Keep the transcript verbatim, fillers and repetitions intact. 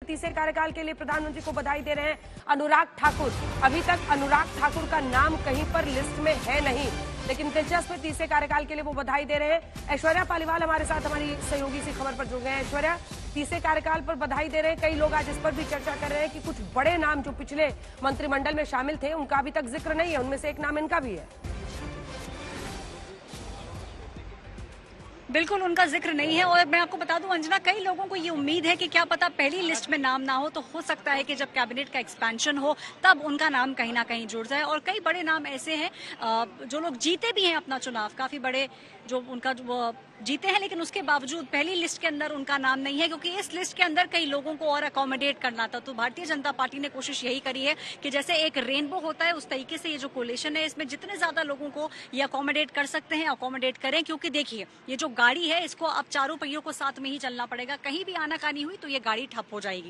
तीसरे कार्यकाल के लिए प्रधानमंत्री को बधाई दे रहे हैं अनुराग ठाकुर। अभी तक अनुराग ठाकुर का नाम कहीं पर लिस्ट में है नहीं, लेकिन दिलचस्प तीसरे कार्यकाल के लिए वो बधाई दे रहे हैं। ऐश्वर्या पालीवाल हमारे साथ हमारी सहयोगी से खबर पर जुड़ गए हैं। ऐश्वर्या, तीसरे कार्यकाल पर बधाई दे रहे हैं, कई लोग आज इस पर भी चर्चा कर रहे हैं कि कुछ बड़े नाम जो पिछले मंत्रिमंडल में शामिल थे उनका अभी तक जिक्र नहीं है, उनमें से एक नाम इनका भी है। बिल्कुल उनका जिक्र नहीं है। और मैं आपको बता दूं अंजना, कई लोगों को ये उम्मीद है कि क्या पता पहली लिस्ट में नाम ना हो, तो हो सकता है कि जब कैबिनेट का एक्सपेंशन हो तब उनका नाम कहीं ना कहीं जुड़ जाए। और कई बड़े नाम ऐसे हैं जो लोग जीते भी हैं अपना चुनाव, काफी बड़े जो उनका जो जीते हैं, लेकिन उसके बावजूद पहली लिस्ट के अंदर उनका नाम नहीं है, क्योंकि इस लिस्ट के अंदर कई लोगों को और अकोमोडेट करना था। तो भारतीय जनता पार्टी ने कोशिश यही करी है कि जैसे एक रेनबो होता है उस तरीके से ये जो कोलिशन है इसमें जितने ज्यादा लोगों को ये अकोमोडेट कर सकते हैं अकोमोडेट करें। क्योंकि देखिए ये जो गाड़ी है इसको अब चारों पहियों को साथ में ही चलना पड़ेगा, कहीं भी आनाकानी हुई तो ये गाड़ी ठप हो जाएगी।